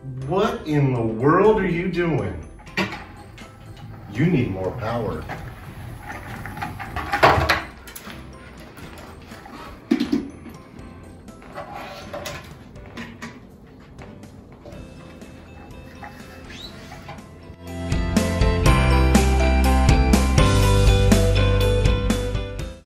What in the world are you doing? You need more power.